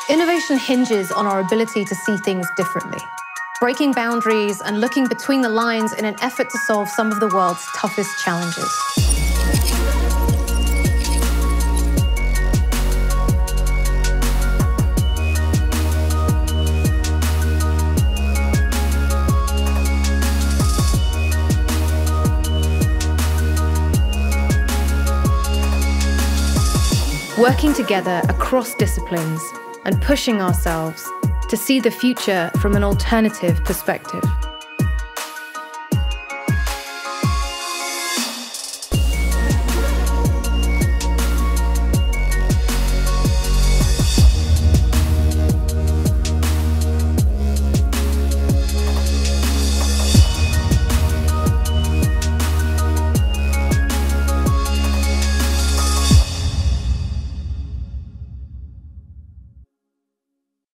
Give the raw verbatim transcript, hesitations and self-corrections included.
Innovation hinges on our ability to see things differently, breaking boundaries and looking between the lines in an effort to solve some of the world's toughest challenges. Working together across disciplines and pushing ourselves to see the future from an alternative perspective.